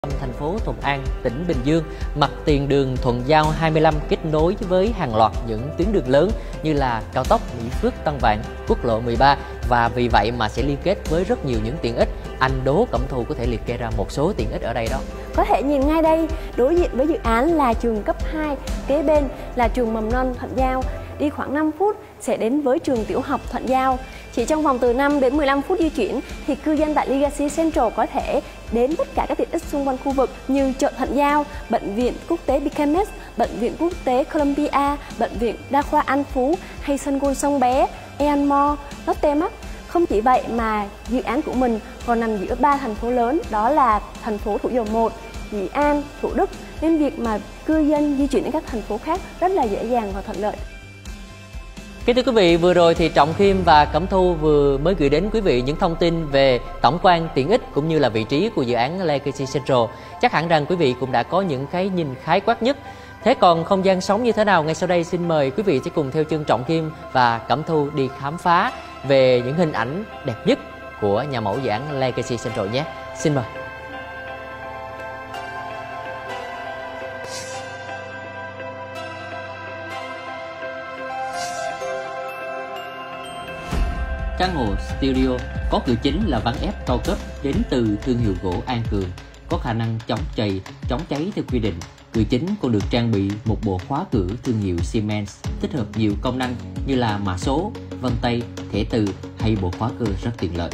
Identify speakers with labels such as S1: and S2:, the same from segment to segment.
S1: thành phố Thuận An, tỉnh Bình Dương, mặt tiền đường Thuận Giao 25 kết nối với hàng loạt những tuyến đường lớn như là cao tốc Mỹ Phước - Tân Vạn, quốc lộ 13 và vì vậy mà sẽ liên kết với rất nhiều những tiện ích. Anh Đỗ Cẩm Thu có thể liệt kê ra một số tiện ích ở đây đó.
S2: Có thể nhìn ngay đây, đối diện với dự án là trường cấp 2, kế bên là trường mầm non Thuận Giao. Đi khoảng 5 phút sẽ đến với trường tiểu học Thuận Giao. Chỉ trong vòng từ 5 đến 15 phút di chuyển thì cư dân tại Legacy Central có thể đến tất cả các tiện ích xung quanh khu vực như chợ Thuận Giao, bệnh viện quốc tế BKMS, bệnh viện quốc tế Columbia, bệnh viện đa khoa An Phú hay sân golf Sông Bé, Aeon Mall, Lotte Mart. Không chỉ vậy mà dự án của mình còn nằm giữa 3 thành phố lớn, đó là thành phố Thủ Dầu Một, Dĩ An, Thủ Đức, nên việc mà cư dân di chuyển đến các thành phố khác rất là dễ dàng và thuận lợi.
S1: Kính thưa quý vị, vừa rồi thì Trọng Khiêm và Cẩm Thu vừa mới gửi đến quý vị những thông tin về tổng quan tiện ích cũng như là vị trí của dự án Legacy Central. Chắc hẳn rằng quý vị cũng đã có những cái nhìn khái quát nhất. Thế còn không gian sống như thế nào? Ngay sau đây xin mời quý vị sẽ cùng theo chân Trọng Khiêm và Cẩm Thu đi khám phá về những hình ảnh đẹp nhất của nhà mẫu dự án Legacy Central nhé. Xin mời. Căn hộ studio có cửa chính là ván ép cao cấp đến từ thương hiệu gỗ An Cường, có khả năng chống chày, chống cháy theo quy định. Cửa chính còn được trang bị một bộ khóa cửa thương hiệu Siemens, tích hợp nhiều công năng như là mã số, vân tay, thẻ từ hay bộ khóa cửa rất tiện lợi.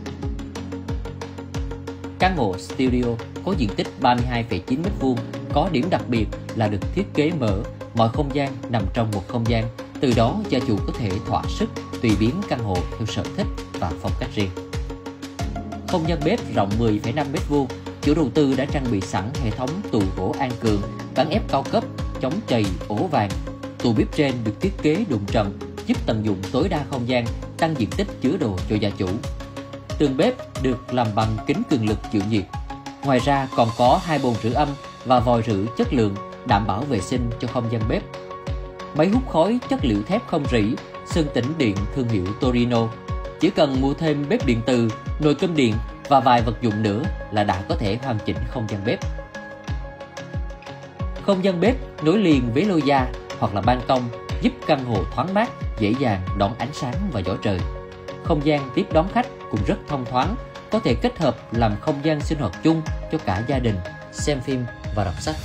S1: Căn hộ studio có diện tích 32,9 m², có điểm đặc biệt là được thiết kế mở, mọi không gian nằm trong một không gian. Từ đó gia chủ có thể thỏa sức tùy biến căn hộ theo sở thích và phong cách riêng. Không gian bếp rộng 10,5 m², chủ đầu tư đã trang bị sẵn hệ thống tủ gỗ An Cường, ván ép cao cấp, chống chày, ổ vàng. Tủ bếp trên được thiết kế đụng trần, giúp tận dụng tối đa không gian, tăng diện tích chứa đồ cho gia chủ. Tường bếp được làm bằng kính cường lực chịu nhiệt. Ngoài ra còn có 2 bồn rửa âm và vòi rửa chất lượng, đảm bảo vệ sinh cho không gian bếp. Máy hút khói chất liệu thép không rỉ, sơn tĩnh điện thương hiệu Torino. Chỉ cần mua thêm bếp điện từ, nồi cơm điện và vài vật dụng nữa là đã có thể hoàn chỉnh không gian bếp. Không gian bếp nối liền với lô gia hoặc là ban công giúp căn hộ thoáng mát, dễ dàng đón ánh sáng và gió trời. Không gian tiếp đón khách cũng rất thông thoáng, có thể kết hợp làm không gian sinh hoạt chung cho cả gia đình, xem phim và đọc sách.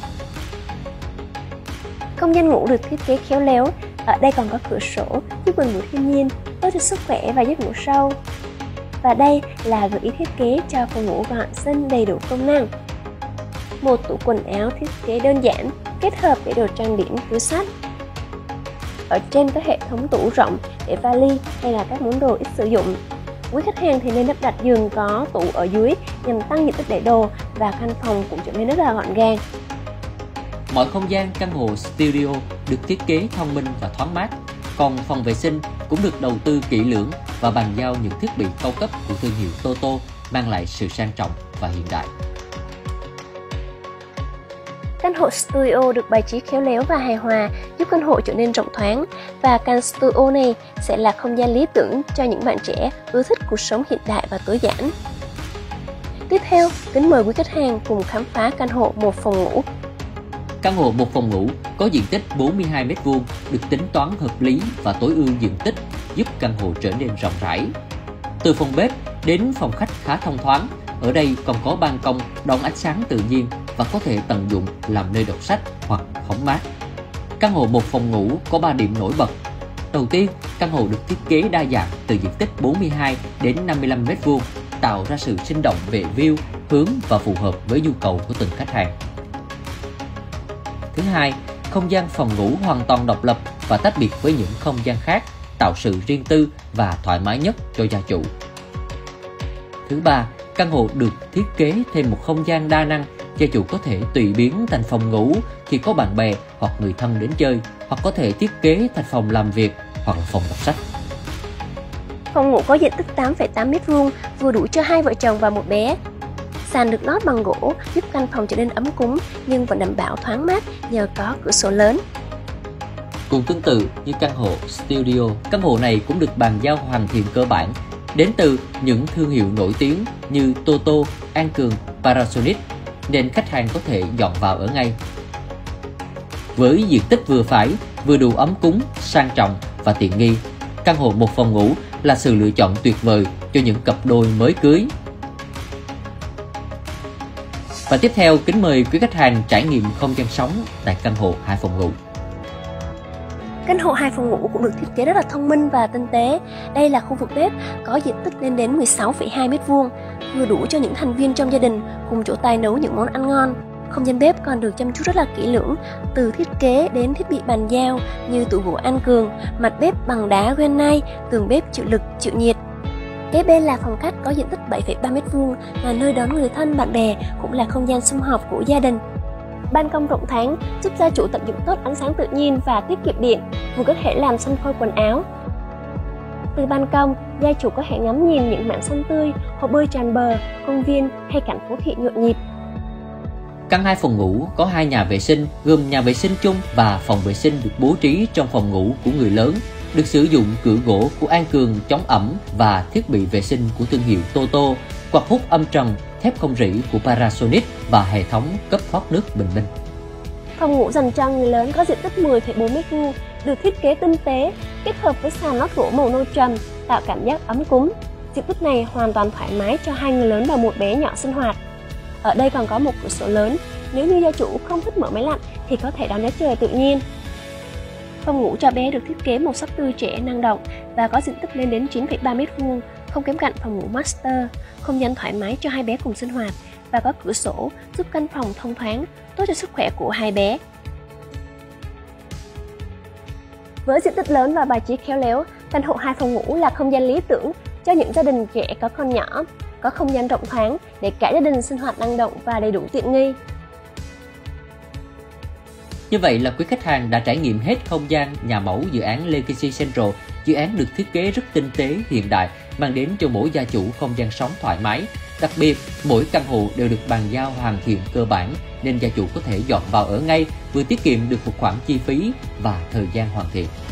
S2: Không gian ngủ được thiết kế khéo léo, ở đây còn có cửa sổ giúp gần gũi thiên nhiên, tốt cho sức khỏe và giấc ngủ sâu. Và đây là gợi ý thiết kế cho phòng ngủ gọn xinh đầy đủ công năng. Một tủ quần áo thiết kế đơn giản, kết hợp để đồ trang điểm, túi xách. Ở trên có hệ thống tủ rộng để vali hay là các món đồ ít sử dụng. Quý khách hàng thì nên lắp đặt giường có tủ ở dưới nhằm tăng diện tích để đồ và căn phòng cũng trở nên rất là gọn gàng.
S1: Mọi không gian căn hộ studio được thiết kế thông minh và thoáng mát, còn phòng vệ sinh cũng được đầu tư kỹ lưỡng và bàn giao những thiết bị cao cấp của thương hiệu Toto, mang lại sự sang trọng và hiện đại.
S2: Căn hộ studio được bài trí khéo léo và hài hòa, giúp căn hộ trở nên rộng thoáng, và căn studio này sẽ là không gian lý tưởng cho những bạn trẻ ưa thích cuộc sống hiện đại và tối giản. Tiếp theo, kính mời quý khách hàng cùng khám phá căn hộ một phòng ngủ.
S1: Căn hộ một phòng ngủ có diện tích 42 m², được tính toán hợp lý và tối ưu diện tích, giúp căn hộ trở nên rộng rãi. Từ phòng bếp đến phòng khách khá thông thoáng, ở đây còn có ban công đón ánh sáng tự nhiên và có thể tận dụng làm nơi đọc sách hoặc hóng mát. Căn hộ một phòng ngủ có 3 điểm nổi bật. Đầu tiên, căn hộ được thiết kế đa dạng từ diện tích 42 đến 55 m², tạo ra sự sinh động về view, hướng và phù hợp với nhu cầu của từng khách hàng. Thứ hai, không gian phòng ngủ hoàn toàn độc lập và tách biệt với những không gian khác, tạo sự riêng tư và thoải mái nhất cho gia chủ. Thứ ba, căn hộ được thiết kế thêm một không gian đa năng, gia chủ có thể tùy biến thành phòng ngủ khi có bạn bè hoặc người thân đến chơi, hoặc có thể thiết kế thành phòng làm việc hoặc là phòng đọc sách.
S2: Phòng ngủ có diện tích 8,8 m², vừa đủ cho 2 vợ chồng và một bé. Sàn được lót bằng gỗ giúp căn phòng trở nên ấm cúng nhưng vẫn đảm bảo thoáng mát nhờ có cửa sổ lớn.
S1: Cũng tương tự như căn hộ studio, căn hộ này cũng được bàn giao hoàn thiện cơ bản đến từ những thương hiệu nổi tiếng như Toto, An Cường, Panasonic. nên khách hàng có thể dọn vào ở ngay. Với diện tích vừa phải, vừa đủ ấm cúng, sang trọng và tiện nghi, căn hộ một phòng ngủ là sự lựa chọn tuyệt vời cho những cặp đôi mới cưới. Và tiếp theo, kính mời quý khách hàng trải nghiệm không gian sống tại căn hộ 2 phòng ngủ.
S2: Căn hộ 2 phòng ngủ cũng được thiết kế rất là thông minh và tinh tế. Đây là khu vực bếp có diện tích lên đến 16,2 m², vừa đủ cho những thành viên trong gia đình cùng chỗ tay nấu những món ăn ngon. Không gian bếp còn được chăm chút rất là kỹ lưỡng, từ thiết kế đến thiết bị bàn giao như tủ gỗ An Cường, mặt bếp bằng đá granite, tường bếp chịu lực, chịu nhiệt. Kế bên là phòng khách có diện tích 7,3 m², là nơi đón người thân bạn bè, cũng là không gian sum họp của gia đình. Ban công rộng thoáng giúp gia chủ tận dụng tốt ánh sáng tự nhiên và tiết kiệm điện, vừa có thể làm xông phơi quần áo. Từ ban công, gia chủ có thể ngắm nhìn những mảng xanh tươi, hồ bơi tràn bờ, công viên hay cảnh phố thị nhộn nhịp.
S1: Căn 2 phòng ngủ có 2 nhà vệ sinh, gồm nhà vệ sinh chung và phòng vệ sinh được bố trí trong phòng ngủ của người lớn, được sử dụng cửa gỗ của An Cường chống ẩm và thiết bị vệ sinh của thương hiệu Toto, quạt hút âm trần, thép không rỉ của Parasonic và hệ thống cấp thoát nước bình minh.
S2: Phòng ngủ dành cho người lớn có diện tích 10,4 m², được thiết kế tinh tế, kết hợp với sàn lót gỗ màu nâu trầm, tạo cảm giác ấm cúng. Diện tích này hoàn toàn thoải mái cho 2 người lớn và 1 bé nhỏ sinh hoạt. Ở đây còn có một cửa sổ lớn, nếu như gia chủ không thích mở máy lạnh thì có thể đón gió trời tự nhiên. Phòng ngủ cho bé được thiết kế màu sắc tươi trẻ, năng động và có diện tích lên đến 9,3 m², không kém cạnh phòng ngủ master, không gian thoải mái cho 2 bé cùng sinh hoạt và có cửa sổ giúp căn phòng thông thoáng, tốt cho sức khỏe của 2 bé. Với diện tích lớn và bài trí khéo léo, căn hộ 2 phòng ngủ là không gian lý tưởng cho những gia đình trẻ có con nhỏ, có không gian rộng thoáng để cả gia đình sinh hoạt năng động và đầy đủ tiện nghi.
S1: Như vậy là quý khách hàng đã trải nghiệm hết không gian nhà mẫu dự án Legacy Central. Dự án được thiết kế rất tinh tế, hiện đại, mang đến cho mỗi gia chủ không gian sống thoải mái. Đặc biệt, mỗi căn hộ đều được bàn giao hoàn thiện cơ bản nên gia chủ có thể dọn vào ở ngay, vừa tiết kiệm được một khoản chi phí và thời gian hoàn thiện.